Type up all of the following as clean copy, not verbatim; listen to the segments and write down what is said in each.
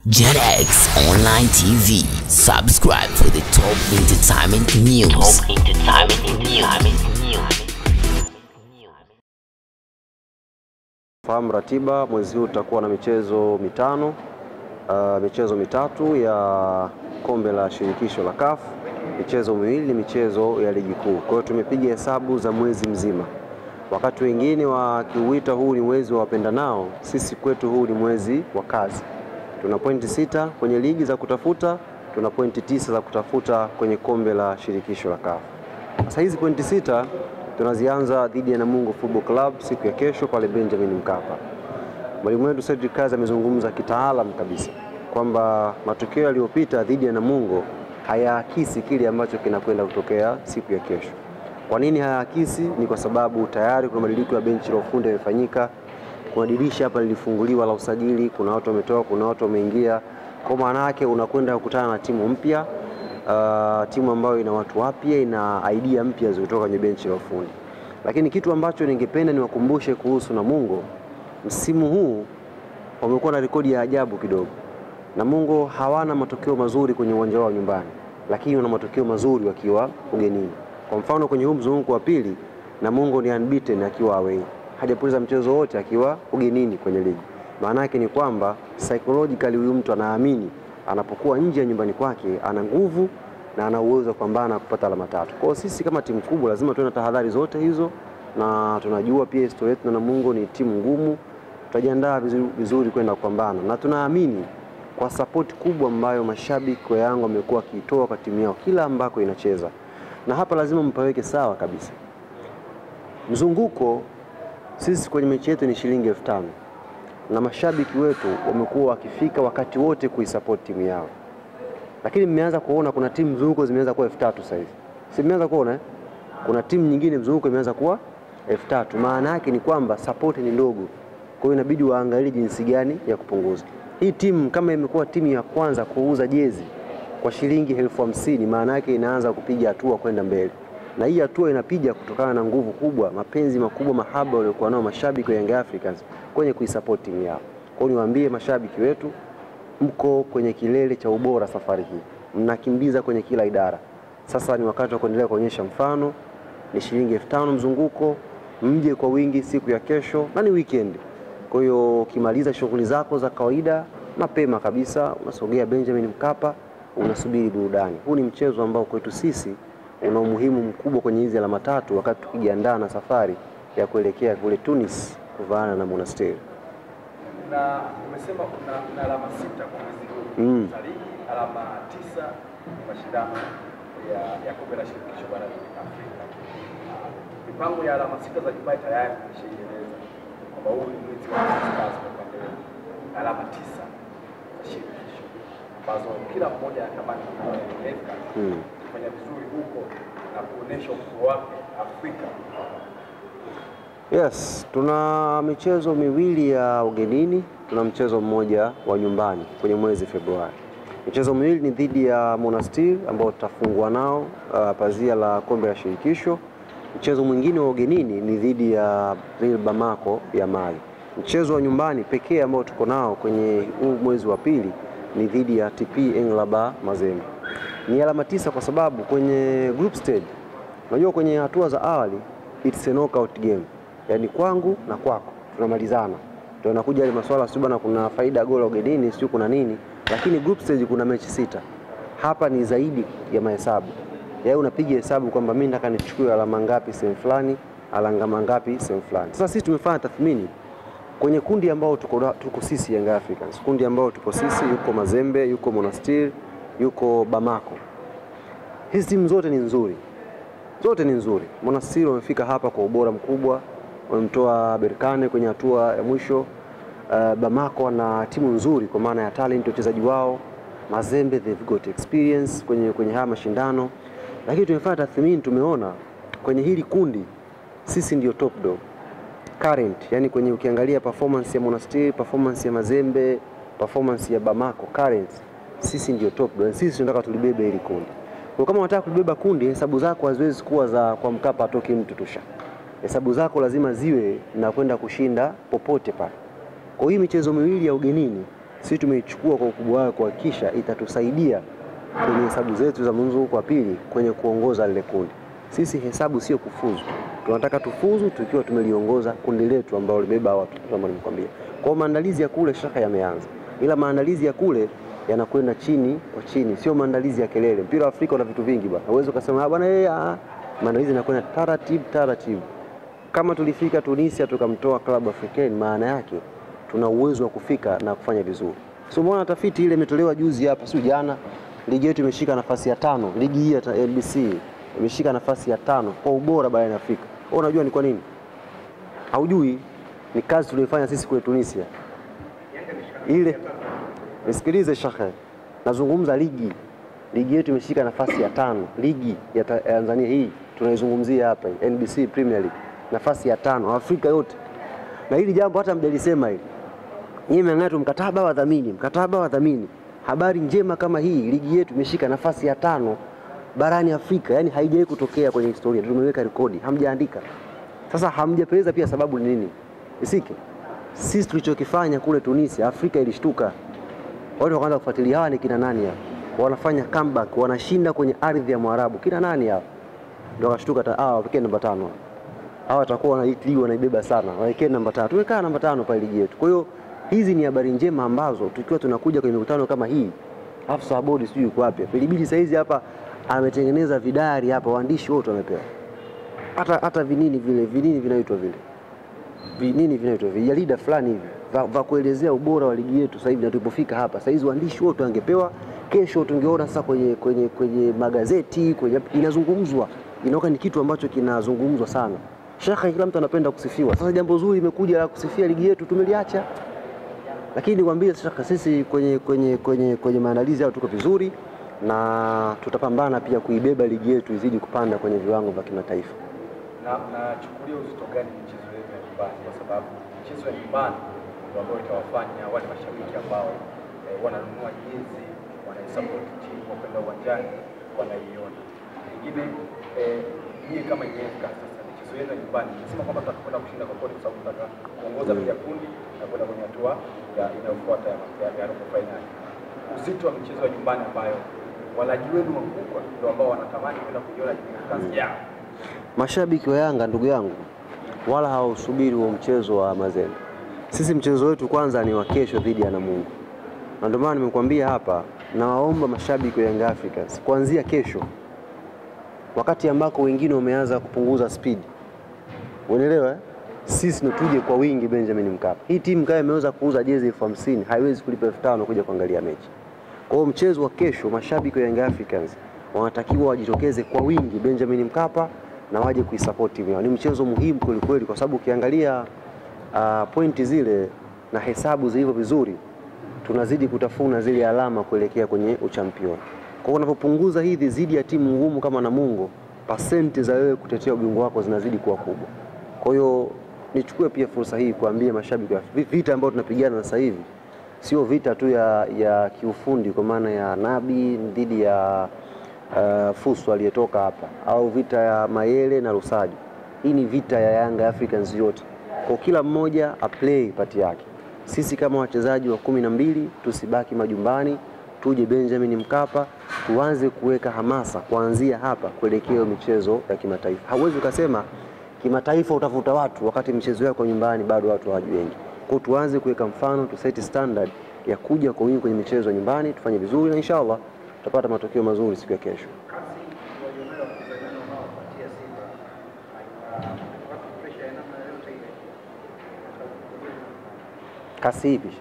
JetX Online TV. Subscribe for the top entertainment news. Fahamu ratiba, mwezi huu tutakuwa na michezo mitano, michezo mitatu ya kombe la shirikisho la CAF, michezo miwili ni michezo ya ligi kuu. Kwa hiyo tumepiga hesabu za mwezi mzima. Wakati wengine wakiuita huu ni mwezi wa wapendanao, sisi kwetu huu ni mwezi wa kazi. Tuna pointi 6 kwenye ligi za kutafuta, tuna pointi 9 za kutafuta kwenye kombe la shirikisho la CAF. Sasa hizi pointi 6 tunazianza dhidi ya Namungo Football Club siku ya kesho pale Benjamin Mkapa. Mwalimu wetu Cedric Kazi amezungumza kitaalam kabisa kwamba matokeo yaliyopita dhidi ya Namungo hayaakisi kile ambacho kinakwenda kutokea siku ya kesho. Kwa nini hayaakisi? Ni kwa sababu tayari kuna mabadiliko ya benchi la ufundi yamefanyika. Kuna dirisha hapa lilifunguliwa la usajili, kuna watu wametoka, kuna watu wameingia. Kwa maana yake unakwenda kukutana na timu mpya, timu ambayo ina watu wapya, ina idea mpya zilizotoka kwenye benchi la ufundi. Lakini kitu ambacho ningependa niwakumbushe kuhusu Namungo, msimu huu wamekuwa na rekodi ya ajabu kidogo. Namungo hawana matokeo mazuri kwenye uwanja wao nyumbani, lakini wana matokeo mazuri wakiwa ugenini. Kwa mfano kwenye huu mzunguko wa pili, Namungo ni unbeaten akiwa away. Hajapoteza mchezo wote akiwa ugenini kwenye ligi. Maana yake ni kwamba psychologically huyu mtu anaamini anapokuwa nje ya nyumbani kwake ana nguvu na ana uwezo wa kupambana kupata alama 3. Kwa hiyo sisi kama timu kubwa lazima tuwe na tahadhari zote hizo, na tunajua pia historia yetu na Namungo ni timu ngumu. Tutajiandaa vizuri kwenda kupambana, na tunaamini kwa support kubwa ambayo mashabiki wa Yanga wamekuwa wakitoa kwa timu yao kila ambako inacheza. Na hapa lazima mpaweke sawa kabisa. Mzunguko sisi kwenye mechi yetu ni shilingi 5,000. Na mashabiki wetu wamekuwa wakifika wakati wote kuisupport timu yao. Lakini mmeanza kuona kuna timu mzunguko zimeanza kuwa 3,000 sasa hivi. Si mmeanza kuona kuna timu nyingine mzunguko imeanza kuwa 3,000. Maana yake ni kwamba support ni ndogo. Kwa hiyo inabidi waangalie jinsi gani ya kupunguza. Hii timu kama imekuwa timu ya kwanza kuuza jezi kwa shilingi 50,000, maana yake inaanza kupiga hatua kwenda mbele. Na hii hatua inapiga kutokana na nguvu kubwa, mapenzi makubwa, mahaba waliokuwa nao mashabiki wa Young Africans kwenye kuisupport timu yao. Kwa hiyo niwaambie mashabiki wetu, mko kwenye kilele cha ubora safari hii. Mnakimbiza kwenye kila idara. Sasa ni wakati wa kuendelea kuonyesha mfano. Ni shilingi 5,000 mzunguko, mje kwa wingi siku ya kesho na ni weekend. Kwa hiyo ukimaliza shughuli zako za kawaida mapema kabisa unasogea Benjamin Mkapa, unasubiri burudani. Huu ni mchezo ambao kwetu sisi una umuhimu mkubwa kwenye hizi alama 3 wakati tukijiandaa na safari ya kuelekea kule Tunis kuvaana na Monastir. Na umesema kuna alama 6 kwa mwezi huu. Ligi alama 9 mashindano ya kombe la shirikisho barani Afrika. Mipango ya alama 6 za Dubai tayari imeshaeleza kwamba huu ni mwezi wa kazi kwa upande wao. Alama 9 za shirikisho ambazo kila mmoja anatamani kueleka kufanya vizuri huko na kuonesha ukubwa wake Afrika. Yes, tuna michezo miwili ya ugenini, tuna mchezo mmoja wa nyumbani kwenye mwezi Februari. Michezo miwili ni dhidi ya Monastir ambao tutafungua nao pazia la kombe la shirikisho. Mchezo mwingine wa ugenini ni dhidi ya Real Bamako ya Mali. Mchezo wa nyumbani pekee ambao tuko nao kwenye huu mwezi wa pili ni dhidi ya TP Englaba Mazembe. Ni alama 9 kwa sababu kwenye group stage, unajua kwenye hatua za awali it's a knockout game. Yaani kwangu na kwako tunamalizana. Ndio inakuja ile masuala sio bana kuna faida goli ugenini sio kuna nini, lakini group stage kuna mechi 6. Hapa ni zaidi ya mahesabu. Yaani unapiga hesabu kwamba mimi nataka nichukue alama ngapi sehemu fulani, alama ngapi sehemu fulani. Sasa sisi tumefanya tathmini kwenye kundi ambao tuko sisi Young Africans. Kundi ambao tuko sisi yuko Mazembe, yuko Monastir, yuko Bamako. Hizi timu zote ni nzuri. Zote ni nzuri. Monastir wamefika hapa kwa ubora mkubwa, wamemtoa Berkane kwenye hatua ya mwisho. Bamako na timu nzuri kwa maana ya talent wachezaji wao. Mazembe they've got experience kwenye haya mashindano. Lakini tumefanya tathmini tumeona kwenye hili kundi sisi ndio top dog. Current, yani kwenye ukiangalia performance ya Monastir, performance ya Mazembe, performance ya Bamako, current, sisi ndio top dog. Sisi tunataka tulibebe hili kundi. Kwa kama unataka kulibeba kundi, hesabu zako haziwezi kuwa za kwa Mkapa atoke mtu tusha. Hesabu zako lazima ziwe na kwenda kushinda popote pale. Kwa hiyo michezo miwili ya ugenini sisi tumeichukua kwa ukubwa wake kuhakikisha itatusaidia kwenye hesabu zetu za mzunguko wa pili kwenye kuongoza lile kundi. Sisi hesabu sio kufuzu. Tunataka tufuzu tukiwa tumeliongoza kundi letu ambao libeba watu kama nimekuambia. Kwa maandalizi ya kule shaka yameanza. Ila maandalizi ya kule yanakwenda chini kwa chini, sio maandalizi ya kelele. Mpira wa Afrika una vitu vingi bwana. Huwezi kusema bwana maandalizi yanakwenda taratibu. Kama tulifika Tunisia tukamtoa Club African, maana yake tuna uwezo wa kufika na kufanya vizuri. So mbona tafiti ile imetolewa juzi hapa, sio jana, ligi yetu imeshika nafasi ya 5, ligi hii ya NBC imeshika nafasi ya 5 kwa ubora barani Afrika. Wewe unajua ni kwa nini? Haujui, ni kazi tuliyofanya sisi kule Tunisia. Ile nisikilize shaka. Nazungumza ligi. Ligi yetu imeshika nafasi ya 5, ligi ya Tanzania hii tunaizungumzia hapa NBC Premier League. Nafasi ya 5 Afrika yote. Na hili jambo hata mjalisema hili. Nyinyi mng'ato mkataba wa dhamini. Habari njema kama hii, ligi yetu imeshika nafasi ya 5 barani Afrika. Yaani haijawahi kutokea kwenye historia. Tumeweka rekodi, hamjaandika. Sasa hamjapeleza pia sababu ni nini? Isike. Sisi tulichokifanya kule Tunisia, Afrika ilishtuka. Watu wakaanza kufuatilia hawa ni kina nani hao? Wanafanya comeback, wanashinda kwenye ardhi ya Mwarabu. Kina nani hao? Ndio wakashtuka wapekee namba 5. Hawa watakuwa wanaibeba sana. Waekee namba 5. Tumekaa namba 5 pale ligi yetu. Kwa hiyo hizi ni habari njema ambazo tukiwa tunakuja kwenye mikutano kama hii, afisa bodi sijui yuko wapi. Pilibidi saa hizi hapa ametengeneza vidari hapa, waandishi wote wamepewa. Hata vinini vinaitwa vile. Vinini vinaitwa vijalida fulani hivi va kuelezea ubora wa ligi yetu sasa hivi na tulipofika hapa. Sasa hizi waandishi wote wangepewa, kesho tungeona sasa kwenye magazeti, inazungumzwa. Inaoka ni kitu ambacho kinazungumzwa sana. Shaka kila mtu anapenda kusifiwa. Sasa jambo zuri limekuja la kusifia ligi yetu tumeliacha. Lakini nikwambie shaka sisi kwenye maandalizi yao tuko vizuri na tutapambana pia kuibeba ligi yetu izidi kupanda kwenye viwango vya kimataifa. Na chukulia uzito gani michezo yetu ya nyumbani, kwa sababu michezo ya nyumbani ndio ambayo itawafanya wale mashabiki ambao wananunua jezi, wanaisupport timu kwa kwenda uwanjani wanaiona. Nyingine hii kama Yanga sasa michezo yetu ya nyumbani nasema kwamba tutakwenda kushinda kwa kweli, kwa sababu tunataka kuongoza bila kundi na kwenda kwenye hatua inayofuata ya robo finali. Uzito wa michezo ya nyumbani ambayo walaji wenu wakubwa ndio ambao wanatamani kwenda kuiona kazi yao. Mashabiki wa Yanga ndugu yangu wala hausubiri huo mchezo wa Mazembe. Sisi mchezo wetu kwanza ni wa kesho dhidi ya Namungo. Na ndio maana nimekuambia hapa, nawaomba mashabiki wa Yanga Africans kuanzia kesho, wakati ambako wengine wameanza kupunguza speed, unaelewa sisi tuje kwa wingi Benjamin Mkapa. Hii timu kama imeweza kuuza jezi 50,000 haiwezi kulipa 5,000 kuja kuangalia mechi. Kwa hiyo mchezo wa kesho mashabiki wa Yanga Africans wanatakiwa wajitokeze kwa wingi Benjamin Mkapa na waje kuisupport timu yao. Ni mchezo muhimu kweli kwa sababu ukiangalia pointi zile na hesabu zilivyo vizuri, tunazidi kutafuna zile alama kuelekea kwenye uchampioni. Kwa hiyo unapopunguza hizi zidi ya timu ngumu kama Namungo, pasenti za wewe kutetea ubingwa wako zinazidi kuwa kubwa. Kwa hiyo nichukue pia fursa hii kuambia mashabiki, vita ambayo tunapigana sasa hivi sio vita tu ya kiufundi kwa maana ya Nabi dhidi ya Fuso aliyetoka hapa au vita ya Mayele na Lusaji. Hii ni vita ya Yanga Africans yote. Kwa kila mmoja aplay pati yake. Sisi kama wachezaji wa 12 tusibaki majumbani, tuje Benjamin Mkapa, tuanze kuweka hamasa kuanzia hapa kuelekea michezo ya kimataifa. Hauwezi ukasema kimataifa utafuta watu wakati michezo yako nyumbani bado watu hawajui wengi. Kwa tuanze kuweka mfano, tu set standard ya kuja kwa wingi kwenye michezo ya nyumbani, tufanye vizuri na inshallah tutapata matokeo mazuri siku ya kesho. Kasi ipi?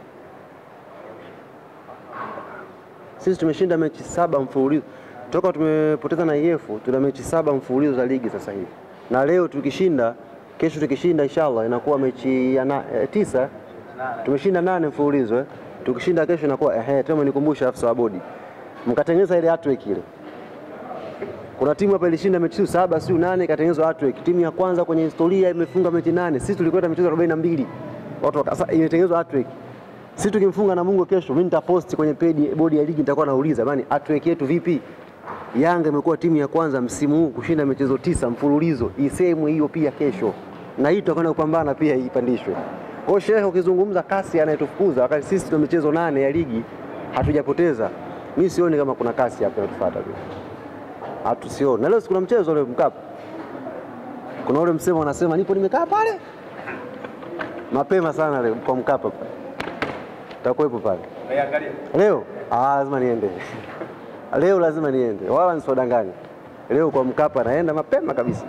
Sisi tumeshinda mechi 7 mfululizo. Toka tumepoteza na EF, tuna mechi 7 mfululizo za ligi sasa hivi. Na leo tukishinda, kesho tukishinda inshallah inakuwa mechi ya 9. Tumeshinda 8 mfululizo Tukishinda kesho inakuwa tena nikumbusha afisa bodi. Mkatengeneza ile hat-trick ile. Kuna timu hapa ilishinda mechi 7 siyo 8 ikatengenezwa hat-trick. Timu ya kwanza kwenye historia imefunga mechi 8. Sisi tulikwenda mechi 42. Watu sasa imetengenezwa hat-trick. Sisi tukimfunga Namungo kesho, mimi nitapost kwenye page bodi ya ligi, nitakuwa nauliza bani hat-trick yetu vipi? Yanga imekuwa timu ya kwanza msimu huu kushinda michezo 9 mfululizo. Isemwe hiyo pia kesho. Na hii tutakwenda kupambana pia ipandishwe. Kwa shehe, ukizungumza kasi anayetufukuza wakati sisi tuna michezo 8 ya ligi hatujapoteza. Mimi sioni kama kuna kasi hapa inatufuata tu. Hatusioni. Na leo kuna mchezo ule Mkapa. Kuna ule msemo wanasema nipo nimekaa pale. Mapema sana leo kwa Mkapa pale. Takuepo pale. Unaiangalia? Leo? Lazima niende. Leo lazima niende. Wala nisodanganye. Leo kwa Mkapa naenda mapema kabisa.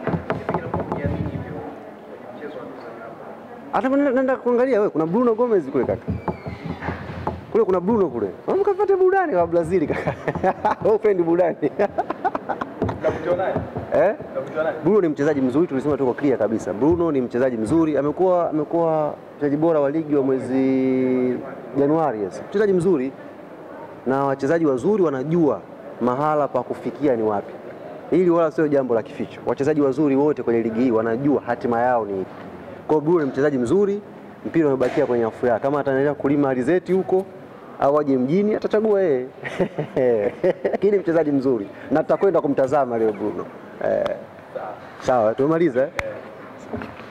Hata naenda kuangalia wewe, kuna Bruno Gomez kule kaka. Kule kuna Bruno kule. Mkafuate burudani wa Brazil kaka. Wewe upendi burudani. Unamjua naye? Unamjua naye? Bruno ni mchezaji mzuri, tulisema tuko clear kabisa. Bruno ni mchezaji mzuri, amekuwa mchezaji bora wa ligi wa mwezi Januari, yes. Mchezaji mzuri na wachezaji wazuri wanajua mahala pa kufikia ni wapi. Hili wala sio jambo la kificho. Wachezaji wazuri wote kwenye ligi hii wanajua hatima yao ni ipi. Kwa Bruno ni mchezaji mzuri, mpira umebakia kwenye afu yake. Kama ataendelea kulima alizeti huko au aje mjini atachagua yeye. Lakini mchezaji mzuri na tutakwenda kumtazama leo Bruno. Sawa, tumemaliza.